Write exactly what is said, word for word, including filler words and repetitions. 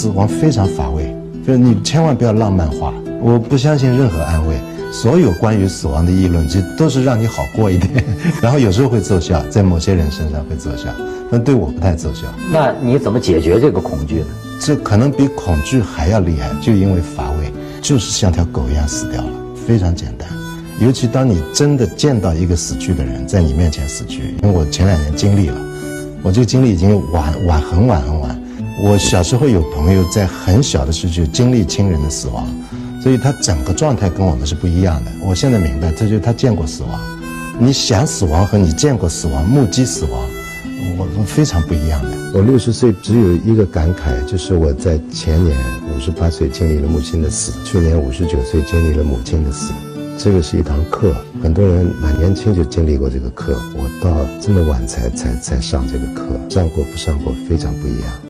死亡非常乏味，就是你千万不要浪漫化。我不相信任何安慰，所有关于死亡的议论，其实都是让你好过一点，然后有时候会奏效，在某些人身上会奏效，但对我不太奏效。 那你怎么解决这个恐惧呢？ 这可能比恐惧还要厉害，就因为乏味，就是像条狗一样死掉了，非常简单。尤其当你真的见到一个死去的人在你面前死去，因为我前两年经历了，我这个经历已经晚晚很晚很晚。我小时候有朋友在很小的时候就经历亲人的死亡，所以他整个状态跟我们是不一样的。我现在明白，这就是他见过死亡。你想死亡和你见过死亡、目击死亡，我我非常不一样的。我六十岁只有一个感慨，就是我在前年五十八岁经历了母亲的死，去年五十九岁经历了母亲的死。这个是一堂课，很多人蛮年轻就经历过这个课，我到这么晚才才才上这个课，上过不上过非常不一样。